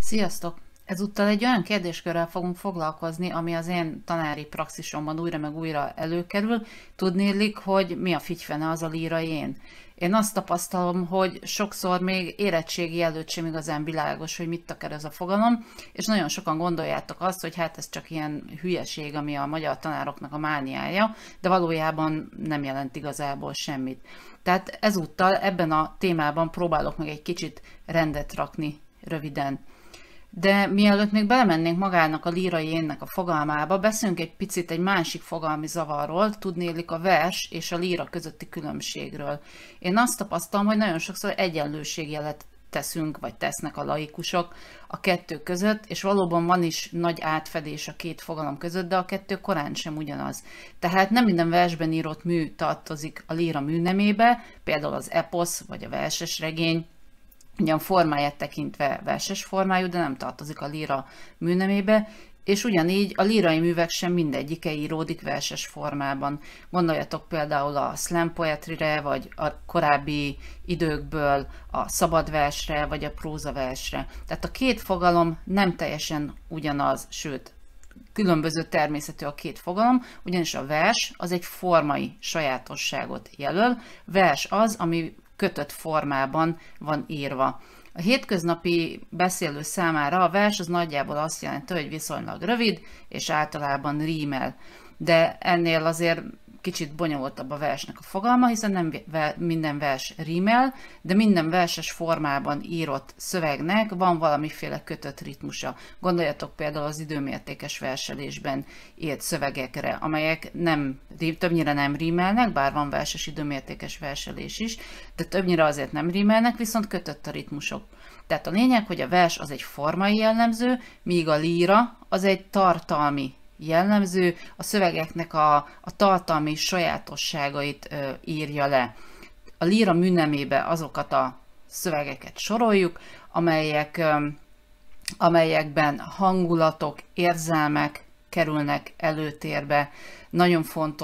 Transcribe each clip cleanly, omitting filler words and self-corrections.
Sziasztok! Ezúttal egy olyan kérdéskörrel fogunk foglalkozni, ami az én tanári praxisomban újra meg újra előkerül. Tudnélik, hogy mi a figyfene az a lírai én. Én azt tapasztalom, hogy sokszor még érettségi előtt sem igazán világos, hogy mit akar ez a fogalom, és nagyon sokan gondoljátok azt, hogy hát ez csak ilyen hülyeség, ami a magyar tanároknak a mániája, de valójában nem jelent igazából semmit. Tehát ezúttal ebben a témában próbálok meg egy kicsit rendet rakni röviden. De mielőtt még belemennénk magának a lírai énnek a fogalmába, beszéljünk egy picit egy másik fogalmi zavarról, tudnélik a vers és a líra közötti különbségről. Én azt tapasztalom, hogy nagyon sokszor egyenlőségjelet teszünk, vagy tesznek a laikusok a kettő között, és valóban van is nagy átfedés a két fogalom között, de a kettő korán sem ugyanaz. Tehát nem minden versben írott mű tartozik a líra műnemébe, például az eposz, vagy a verses regény, ugyan formáját tekintve verses formájú, de nem tartozik a líra műnemébe, és ugyanígy a lírai művek sem mindegyike íródik verses formában. Gondoljatok például a slam poetryre, vagy a korábbi időkből a szabadversre, vagy a prózaversre. Tehát a két fogalom nem teljesen ugyanaz, sőt, különböző természetű a két fogalom, ugyanis a vers az egy formai sajátosságot jelöl, vers az, ami kötött formában van írva. A hétköznapi beszélő számára a vers az nagyjából azt jelenti, hogy viszonylag rövid, és általában rímel. De ennél azért kicsit bonyolultabb a versnek a fogalma, hiszen nem minden vers rímel, de minden verses formában írott szövegnek van valamiféle kötött ritmusa. Gondoljatok például az időmértékes verselésben írt szövegekre, amelyek többnyire nem rímelnek, bár van verses időmértékes verselés is, de többnyire azért nem rímelnek, viszont kötött a ritmusok. Tehát a lényeg, hogy a vers az egy formai jellemző, míg a líra az egy tartalmi jellemző, a szövegeknek a tartalmi sajátosságait írja le. A líra műnemébe azokat a szövegeket soroljuk, amelyekben hangulatok, érzelmek kerülnek előtérbe. Nagyon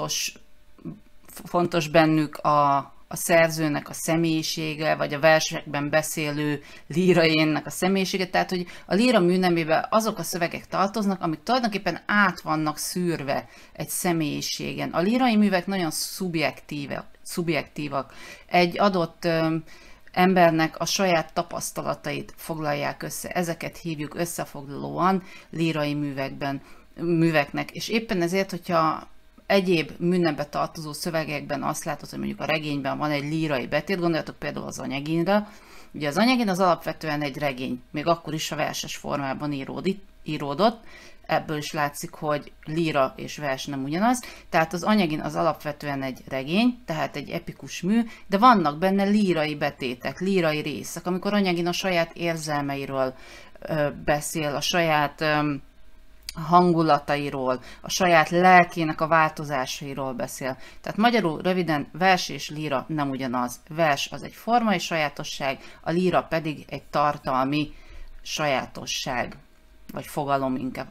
fontos bennük a szerzőnek a személyisége, vagy a versekben beszélő líraénnek a személyisége, tehát hogy a líra műnemében azok a szövegek tartoznak, amik tulajdonképpen át vannak szűrve egy személyiségen. A lírai művek nagyon szubjektívak. Egy adott embernek a saját tapasztalatait foglalják össze. Ezeket hívjuk összefoglalóan lírai műveknek. És éppen ezért, hogyha egyéb műnembe tartozó szövegekben azt látod, hogy mondjuk a regényben van egy lírai betét, gondoljatok például az Anyagínra. Ugye az Anyagín az alapvetően egy regény, még akkor is a verses formában íródott, ebből is látszik, hogy líra és vers nem ugyanaz. Tehát az Anyagín az alapvetően egy regény, tehát egy epikus mű, de vannak benne lírai betétek, lírai részek, amikor Anyagín a saját érzelmeiről beszél, a saját hangulatairól, a saját lelkének a változásairól beszél. Tehát magyarul röviden vers és líra nem ugyanaz. Vers az egy formai sajátosság, a líra pedig egy tartalmi sajátosság, vagy fogalom, inkább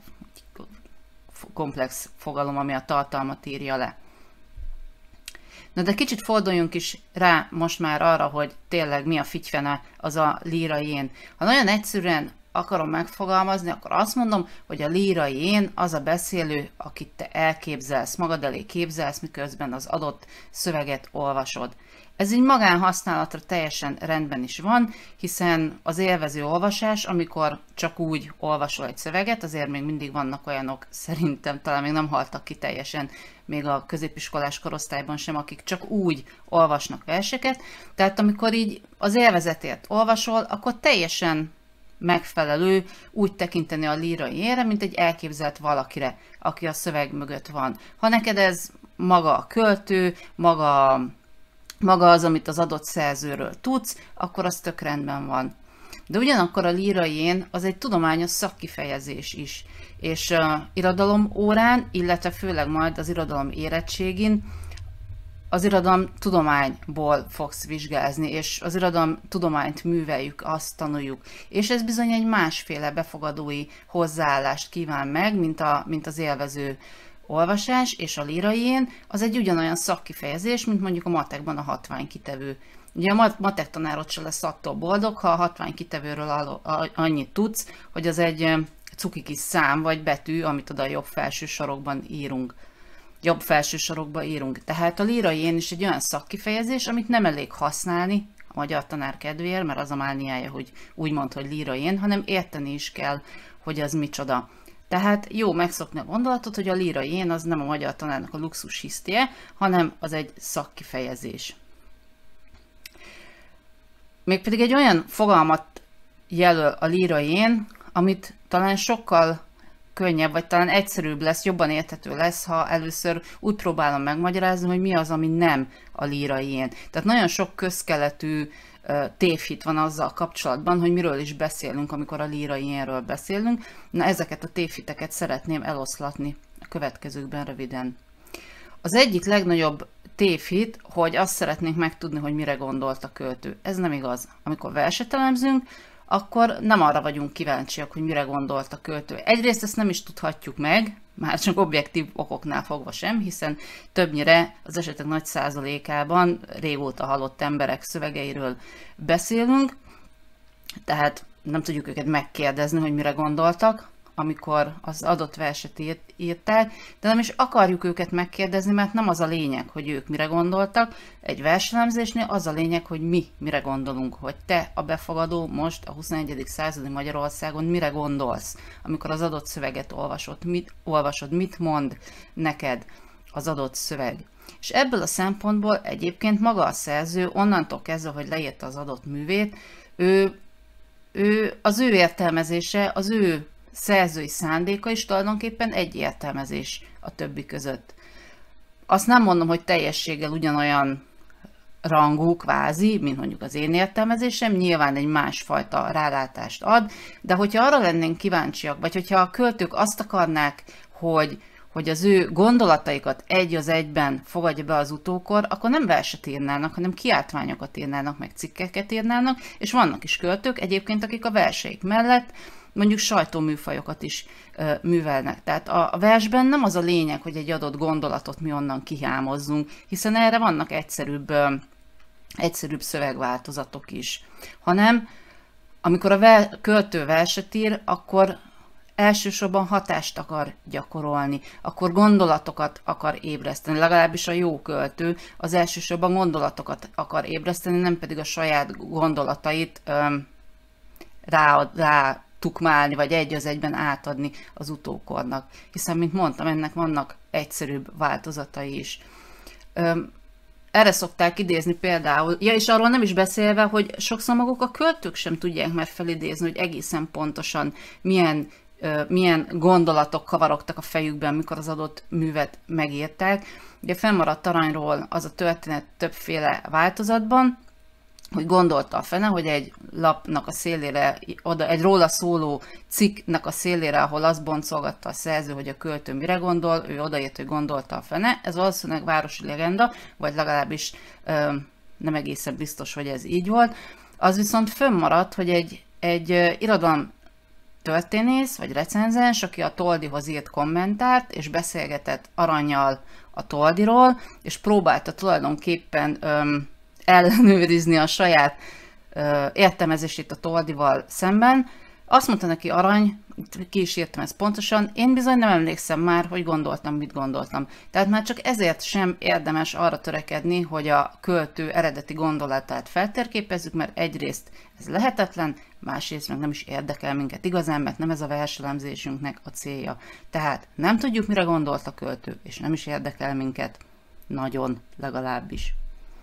komplex fogalom, ami a tartalmat írja le. Na de kicsit forduljunk is rá most már arra, hogy tényleg mi a figyfene az a lírai én. Ha nagyon egyszerűen akarom megfogalmazni, akkor azt mondom, hogy a lírai én az a beszélő, akit te elképzelsz, magad elé képzelsz, miközben az adott szöveget olvasod. Ez így magánhasználatra teljesen rendben is van, hiszen az élvező olvasás, amikor csak úgy olvasol egy szöveget, azért még mindig vannak olyanok, szerintem talán még nem haltak ki teljesen, még a középiskolás korosztályban sem, akik csak úgy olvasnak verseket. Tehát amikor így az élvezetért olvasol, akkor teljesen megfelelő úgy tekinteni a lírai énre, mint egy elképzelt valakire, aki a szöveg mögött van. Ha neked ez maga a költő, maga az, amit az adott szerzőről tudsz, akkor az tök rendben van. De ugyanakkor a lírai én az egy tudományos szakkifejezés is, és irodalom órán, illetve főleg majd az irodalom érettségin az irodalom tudományból fogsz vizsgázni, és az irodalom tudományt műveljük, azt tanuljuk. És ez bizony egy másféle befogadói hozzáállást kíván meg, mint az élvező olvasás, és a lírai én az egy ugyanolyan szakkifejezés, mint mondjuk a matekban a hatványkitevő. Ugye a matek tanárod se lesz attól boldog, ha a hatvány kitevőről annyit tudsz, hogy az egy cuki kis szám vagy betű, amit oda a jobb felső sarokban írunk. Jobb felső sarokba írunk. Tehát a lírai én is egy olyan szakkifejezés, amit nem elég használni a magyar tanár kedvéért, mert az a mániája, hogy úgy mond, hogy lírai én, hanem érteni is kell, hogy az micsoda. Tehát jó megszokni a gondolatot, hogy a lírai én az nem a magyar tanárnak a luxus hisztie, hanem az egy szakkifejezés. Mégpedig egy olyan fogalmat jelöl a lírai én, amit talán sokkal könnyebb, vagy talán egyszerűbb lesz, jobban érthető lesz, ha először úgy próbálom megmagyarázni, hogy mi az, ami nem a lírai én. Tehát nagyon sok közkeletű tévhit van azzal kapcsolatban, hogy miről is beszélünk, amikor a lírai énről beszélünk. Na, ezeket a tévhiteket szeretném eloszlatni a következőkben röviden. Az egyik legnagyobb tévhit, hogy azt szeretnénk megtudni, hogy mire gondolt a költő. Ez nem igaz. Amikor verset elemzünk, akkor nem arra vagyunk kíváncsiak, hogy mire gondolt a költő. Egyrészt ezt nem is tudhatjuk meg, már csak objektív okoknál fogva sem, hiszen többnyire az esetek nagy százalékában régóta halott emberek szövegeiről beszélünk, tehát nem tudjuk őket megkérdezni, hogy mire gondoltak, amikor az adott verset írták, de nem is akarjuk őket megkérdezni, mert nem az a lényeg, hogy ők mire gondoltak. Egy verselemzésnél az a lényeg, hogy mi mire gondolunk, hogy te, a befogadó, most a 21. századi Magyarországon mire gondolsz, amikor az adott szöveget olvasod, mit mond neked az adott szöveg. És ebből a szempontból egyébként maga a szerző onnantól kezdve, hogy leírta az adott művét, az ő értelmezése, az ő szerzői szándéka is tulajdonképpen egy értelmezés a többi között. Azt nem mondom, hogy teljességgel ugyanolyan rangú kvázi, mint mondjuk az én értelmezésem, nyilván egy másfajta rálátást ad, de hogyha arra lennénk kíváncsiak, vagy hogyha a költők azt akarnák, hogy az ő gondolataikat egy az egyben fogadja be az utókor, akkor nem verset írnának, hanem kiáltványokat írnának, meg cikkeket írnának, és vannak is költők egyébként, akik a verseik mellett mondjuk sajtóműfajokat is művelnek. Tehát a versben nem az a lényeg, hogy egy adott gondolatot mi onnan kihámozzunk, hiszen erre vannak egyszerűbb szövegváltozatok is. Hanem amikor a költő verset ír, akkor elsősorban hatást akar gyakorolni, akkor gondolatokat akar ébreszteni, legalábbis a jó költő az elsősorban gondolatokat akar ébreszteni, nem pedig a saját gondolatait rá tukmálni, vagy egy az egyben átadni az utókornak. Hiszen, mint mondtam, ennek vannak egyszerűbb változatai is. Erre szokták idézni például, és arról nem is beszélve, hogy sokszor maguk a költők sem tudják már felidézni, hogy egészen pontosan milyen gondolatok kavarogtak a fejükben, mikor az adott művet megírták. Ugye fennmaradt Aranyról az a történet többféle változatban, hogy gondolta a fene, hogy egy lapnak a szélére, egy róla szóló cikknek a szélére, ahol azt boncolgatta a szerző, hogy a költő mire gondol, ő odaírt, hogy gondolta a fene. Ez valószínűleg városi legenda, vagy legalábbis nem egészen biztos, hogy ez így volt. Az viszont fönnmaradt, hogy egy irodalom történész, vagy recenzens, aki a Toldyhoz írt kommentárt, és beszélgetett Arannyal a Toldyról, és próbálta tulajdonképpen ellenőrizni a saját értelmezését a Toldyval szemben. Azt mondta neki Arany, ki is írtam ezt pontosan, én bizony nem emlékszem már, hogy gondoltam, mit gondoltam. Tehát már csak ezért sem érdemes arra törekedni, hogy a költő eredeti gondolatát feltérképezzük, mert egyrészt ez lehetetlen, másrészt meg nem is érdekel minket igazán, mert nem ez a verselemzésünknek a célja. Tehát nem tudjuk, mire gondolt a költő, és nem is érdekel minket, nagyon legalábbis.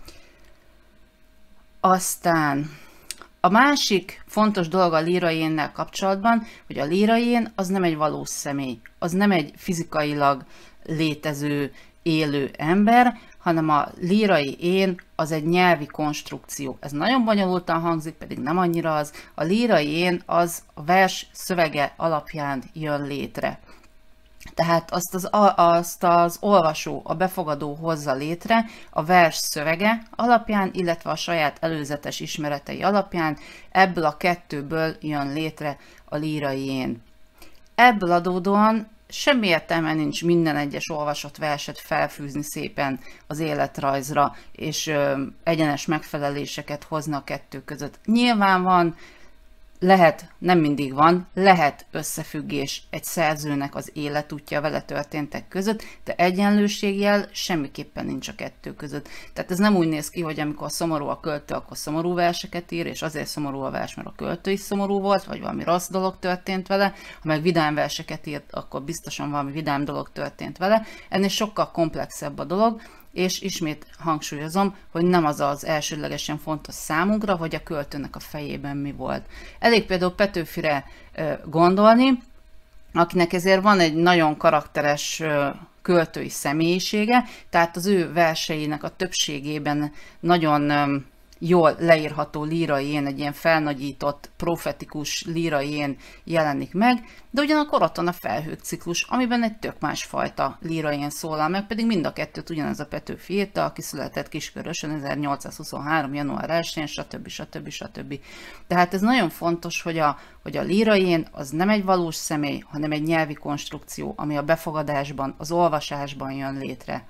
Aztán a másik fontos dolog a lírai énnel kapcsolatban, hogy a lírai én az nem egy valós személy, az nem egy fizikailag létező, élő ember, hanem a lírai én az egy nyelvi konstrukció. Ez nagyon bonyolultan hangzik, pedig nem annyira az. A lírai én az a vers szövege alapján jön létre. Tehát azt az olvasó, a befogadó hozza létre a vers szövege alapján, illetve a saját előzetes ismeretei alapján, ebből a kettőből jön létre a lírai én. Ebből adódóan semmi értelme nincs minden egyes olvasott verset felfűzni szépen az életrajzra, és egyenes megfeleléseket hozni a kettő között. Nyilván van, lehet, nem mindig van, lehet összefüggés egy szerzőnek az életútja vele történtek között, de egyenlőségjel semmiképpen nincs a kettő között. Tehát ez nem úgy néz ki, hogy amikor szomorú a költő, akkor szomorú verseket ír, és azért szomorú a vers, mert a költő is szomorú volt, vagy valami rossz dolog történt vele, ha meg vidám verseket írt, akkor biztosan valami vidám dolog történt vele. Ennél sokkal komplexebb a dolog, és ismét hangsúlyozom, hogy nem az az elsődlegesen fontos számunkra, hogy a költőnek a fejében mi volt. Elég például Petőfire gondolni, akinek ezért van egy nagyon karakteres költői személyisége, tehát az ő verseinek a többségében nagyon jól leírható líraijén, egy ilyen felnagyított, profetikus líraijén jelenik meg, de ugyanakkor ott van a Felhők ciklus, amiben egy tök másfajta líraijén szólal meg, pedig mind a kettőt ugyanez a Petőfi írta, aki született Kiskörösön 1823. január 1-én, stb. Tehát ez nagyon fontos, hogy a líraijén az nem egy valós személy, hanem egy nyelvi konstrukció, ami a befogadásban, az olvasásban jön létre.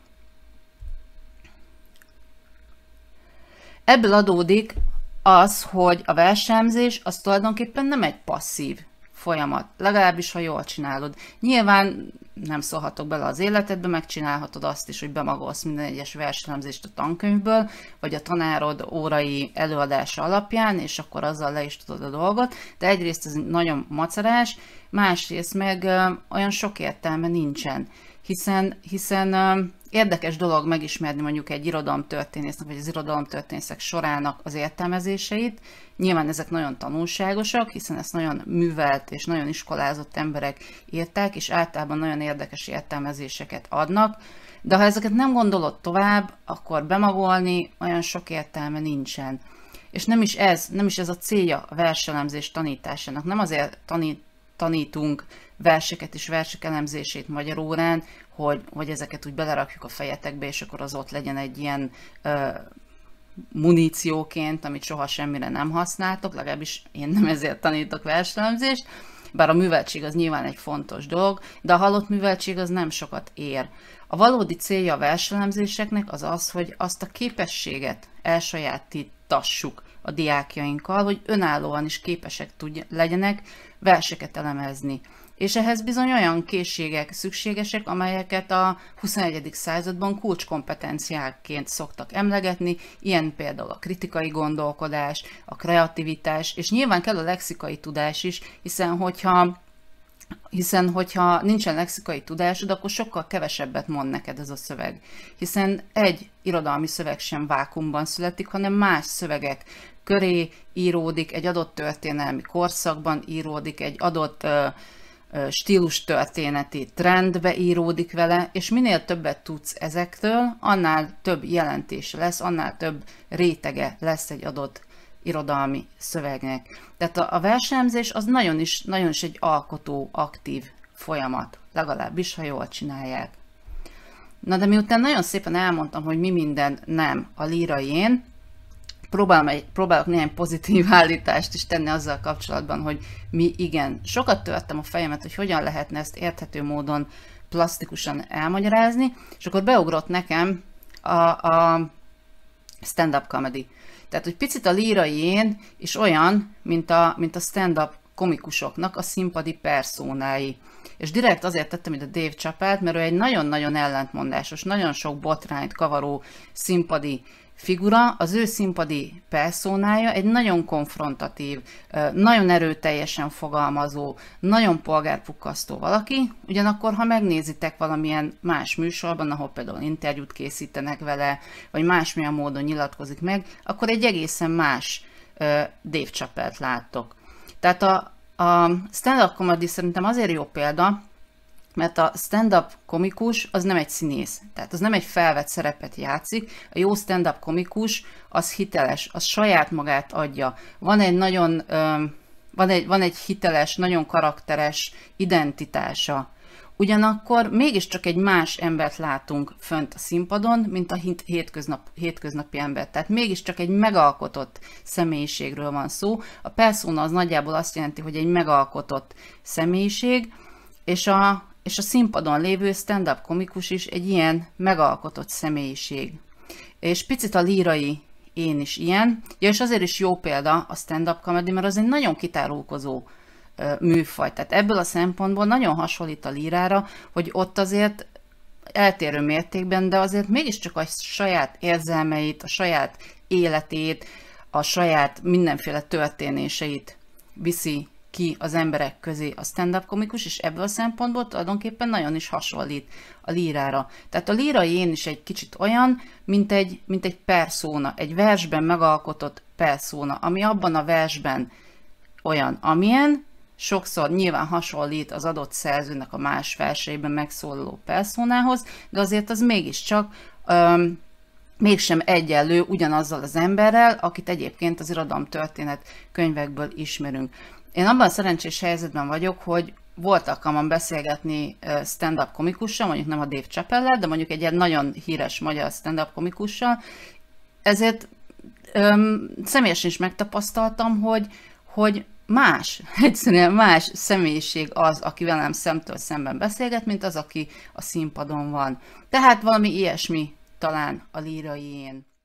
Ebből adódik az, hogy a verselemzés az tulajdonképpen nem egy passzív folyamat, legalábbis ha jól csinálod. Nyilván nem szólhatok bele az életedbe, megcsinálhatod azt is, hogy bemagolsz minden egyes verselemzést a tankönyvből, vagy a tanárod órai előadása alapján, és akkor azzal le is tudod a dolgot, de egyrészt ez nagyon macerás, másrészt meg olyan sok értelme nincsen, hiszen érdekes dolog megismerni mondjuk egy irodalomtörténésznek, vagy az irodalomtörténészek sorának az értelmezéseit. Nyilván ezek nagyon tanulságosak, hiszen ezt nagyon művelt és nagyon iskolázott emberek írták, és általában nagyon érdekes értelmezéseket adnak. De ha ezeket nem gondolod tovább, akkor bemagolni olyan sok értelme nincsen. És nem is ez a célja a verselemzés tanításának. Nem azért tanítunk verseket és versek elemzését magyar órán, hogy ezeket úgy belerakjuk a fejetekbe, és akkor az ott legyen egy ilyen munícióként, amit soha semmire nem használtok, legalábbis én nem ezért tanítok verselemzést, bár a műveltség az nyilván egy fontos dolog, de a halott műveltség az nem sokat ér. A valódi célja a verselemzéseknek az az, hogy azt a képességet elsajátítassuk a diákjainkkal, hogy önállóan is képesek legyenek verseket elemezni. És ehhez bizony olyan készségek szükségesek, amelyeket a 21. században kulcskompetenciákként szoktak emlegetni, ilyen például a kritikai gondolkodás, a kreativitás, és nyilván kell a lexikai tudás is, hiszen hogyha nincsen lexikai tudásod, akkor sokkal kevesebbet mond neked ez a szöveg. Hiszen egy irodalmi szöveg sem vákuumban születik, hanem más szövegek köré íródik, egy adott történelmi korszakban íródik, egy adott stílustörténeti trendbe íródik vele, és minél többet tudsz ezektől, annál több jelentése lesz, annál több rétege lesz egy adott irodalmi szövegnek. Tehát a verselemzés az nagyon is egy alkotó, aktív folyamat, legalábbis, ha jól csinálják. Na de miután nagyon szépen elmondtam, hogy mi minden nem a líraijén, próbálok néhány pozitív állítást is tenni azzal kapcsolatban, hogy mi igen. Sokat törtem a fejemet, hogy hogyan lehetne ezt érthető módon plastikusan elmagyarázni, és akkor beugrott nekem a stand-up comedy. Tehát, hogy picit a líraijén is olyan, mint a stand-up komikusoknak a színpadi perszónái. És direkt azért tettem ide Dave Chappelle-t, mert ő egy nagyon-nagyon ellentmondásos, nagyon sok botrányt kavaró színpadi figura, az ő színpadi perszónája egy nagyon konfrontatív, nagyon erőteljesen fogalmazó, nagyon polgárpukkasztó valaki, ugyanakkor ha megnézitek valamilyen más műsorban, ahol például interjút készítenek vele, vagy másmilyen módon nyilatkozik meg, akkor egy egészen más Dave Chappelle-t láttok. Tehát a stand-up comedy szerintem azért jó példa, mert a stand-up komikus az nem egy színész, tehát az nem egy felvett szerepet játszik, a jó stand-up komikus az hiteles, az saját magát adja. Van egy hiteles, nagyon karakteres identitása. Ugyanakkor mégiscsak egy más embert látunk fönt a színpadon, mint a hétköznapi ember. Tehát mégiscsak egy megalkotott személyiségről van szó. A persona az nagyjából azt jelenti, hogy egy megalkotott személyiség, és a színpadon lévő stand-up komikus is egy ilyen megalkotott személyiség. És picit a lírai én is ilyen. Ja, és azért is jó példa a stand-up comedy, mert az egy nagyon kitárulkozó műfaj. Tehát ebből a szempontból nagyon hasonlít a lírára, hogy ott azért eltérő mértékben, de azért mégiscsak a saját érzelmeit, a saját életét, a saját mindenféle történéseit viszi ki az emberek közé a stand-up komikus, és ebből a szempontból tulajdonképpen nagyon is hasonlít a lírára. Tehát a lírai én is egy kicsit olyan, mint egy perszóna, egy versben megalkotott perszóna, ami abban a versben olyan, amilyen, sokszor nyilván hasonlít az adott szerzőnek a más verseiben megszólaló perszónához, de azért az mégiscsak mégsem egyenlő ugyanazzal az emberrel, akit egyébként az irodalomtörténet könyvekből ismerünk. Én abban a szerencsés helyzetben vagyok, hogy volt alkalmam beszélgetni stand-up komikussal, mondjuk nem a Dave Chappelle-lel, de mondjuk egy ilyen nagyon híres magyar stand-up komikussal, ezért személyesen is megtapasztaltam, hogy más, egyszerűen más személyiség az, aki velem szemtől szemben beszélget, mint az, aki a színpadon van. Tehát valami ilyesmi talán a lírai én.